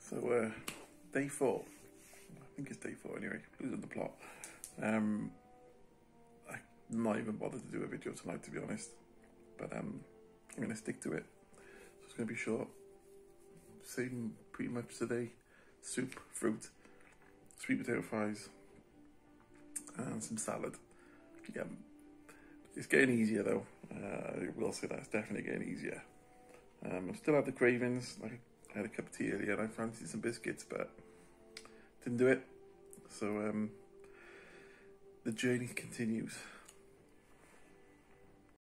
So, day 4. I think it's day 4 anyway. Losing the plot. I'm not even bothered to do a video tonight, to be honest. But I'm going to stick to it. So it's going to be short. Same pretty much today. Soup, fruit, sweet potato fries, and some salad. Yeah, it's getting easier though. I will say that it's definitely getting easier. I still have the cravings. Like I had a cup of tea earlier and I fancied some biscuits, but didn't do it. So the journey continues.